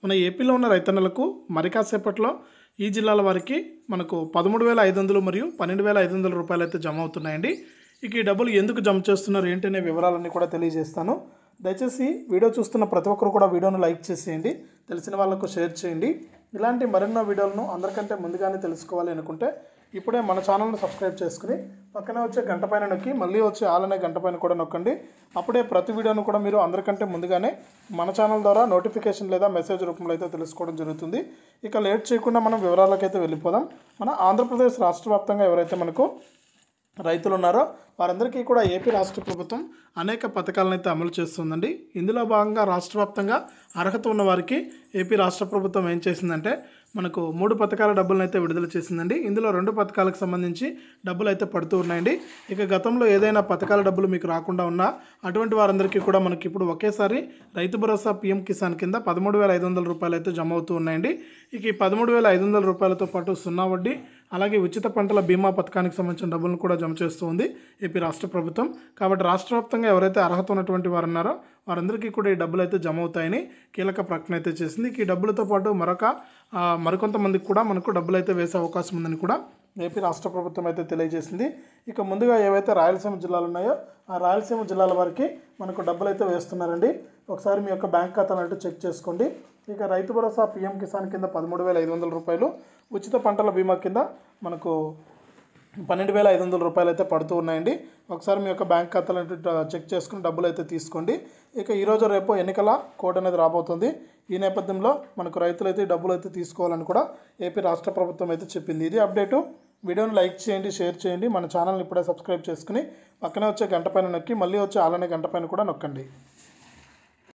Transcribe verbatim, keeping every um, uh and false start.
మన ఏపీలో ఉన్న రైతన్నలకు మరి కాసేపట్లో ఈ జిల్లాల వారికి మనకు పదమూడు వేల ఐదు వందలు మరియు పన్నెండు వేల ఐదు వందల రూపాయలు అయితే జమ అవుతున్నాయండి. ఇక ఈ డబ్బులు ఎందుకు జమ చేస్తున్నారు ఏంటనే వివరాలన్నీ కూడా తెలియజేస్తాను. దయచేసి వీడియో చూస్తున్న ప్రతి ఒక్కరు కూడా వీడియోను లైక్ చేసేయండి, తెలిసిన వాళ్ళకు షేర్ చేయండి. ఇలాంటి మరెన్నో వీడియోలను అందరికంటే ముందుగానే తెలుసుకోవాలి అనుకుంటే ఇప్పుడే మన ఛానల్ను సబ్స్క్రైబ్ చేసుకుని పక్కనే వచ్చే గంట పైన నొక్కి మళ్ళీ వచ్చే ఆల్ అనే గంట పైన కూడా నొక్కండి. అప్పుడే ప్రతి వీడియోను కూడా మీరు అందరికంటే ముందుగానే మన ఛానల్ ద్వారా నోటిఫికేషన్ లేదా మెసేజ్ రూపంలో అయితే తెలుసుకోవడం జరుగుతుంది. ఇక లేట్ చేయకుండా మనం వివరాలకైతే వెళ్ళిపోదాం. మన ఆంధ్రప్రదేశ్ రాష్ట్ర వ్యాప్తంగా ఎవరైతే మనకు రైతులు ఉన్నారో వారందరికీ కూడా ఏపీ రాష్ట్ర ప్రభుత్వం అనేక పథకాలను అయితే అమలు చేస్తుందండి. ఇందులో భాగంగా రాష్ట్ర వ్యాప్తంగా అర్హత ఉన్న వారికి ఏపీ రాష్ట్ర ప్రభుత్వం ఏం చేసిందంటే మనకు మూడు పథకాల డబ్బులను అయితే విడుదల చేసిందండి. ఇందులో రెండు పథకాలకు సంబంధించి డబ్బులు అయితే పడుతూ ఉన్నాయండి. ఇక గతంలో ఏదైనా పథకాల డబ్బులు మీకు రాకుండా ఉన్నా అటువంటి వారందరికీ కూడా మనకి ఇప్పుడు ఒకేసారి రైతు భరోసా పీఎం కిసాన్ కింద పదమూడు వేల ఐదు వందల రూపాయలు అయితే జమ అవుతూ ఉన్నాయండి. ఇక ఈ పదమూడు వేల ఐదు వందల రూపాయలతో పాటు సున్నా వడ్డీ అలాగే ఉచిత పంటల బీమా పథకానికి సంబంధించిన డబ్బులను కూడా జమ చేస్తూ ఉంది ఏపీ రాష్ట్ర ప్రభుత్వం. కాబట్టి రాష్ట్ర వ్యాప్తంగా ఎవరైతే అర్హత ఉన్నటువంటి వారు ఉన్నారో వారందరికీ కూడా ఈ డబ్బులు అయితే జమ అవుతాయని కీలక ప్రకటన అయితే చేసింది. ఈ డబ్బులతో పాటు మరొక మరికొంతమందికి కూడా మనకు డబ్బులు అయితే వేసే అవకాశం ఉందని కూడా ఏపీ రాష్ట్ర ప్రభుత్వం అయితే తెలియజేసింది. ఇక ముందుగా ఏవైతే రాయలసీమ జిల్లాలు ఉన్నాయో ఆ రాయలసీమ జిల్లాల వారికి మనకు డబ్బులు అయితే వేస్తున్నారండి. ఒకసారి మీ యొక్క బ్యాంక్ ఖాతాను అంటే చెక్ చేసుకోండి. ఇక రైతు భరోసా పీఎం కిసాన్ కింద పదమూడు వేల ఐదు వందల రూపాయలు, ఉచిత పంటల బీమా కింద మనకు పన్నెండు వేల ఐదు వందల రూపాయలు అయితే పడుతూ ఉన్నాయండి. ఒకసారి మీ యొక్క బ్యాంక్ ఖాతాలు చెక్ చేసుకుని డబ్బులు అయితే తీసుకోండి. ఇక ఈరోజు రేపు ఎన్నికల కోడ్ అనేది రాబోతుంది. ఈ నేపథ్యంలో మనకు రైతులు అయితే డబ్బులు అయితే తీసుకోవాలని కూడా ఏపీ రాష్ట్ర ప్రభుత్వం అయితే చెప్పింది. ఇది అప్డేటు. వీడియోని లైక్ చేయండి, షేర్ చేయండి. మన ఛానల్ని ఇప్పుడే సబ్స్క్రైబ్ చేసుకుని పక్కనే వచ్చే గంట పైన నొక్కి మళ్ళీ వచ్చే ఆలనే గంట పైన కూడా నొక్కండి.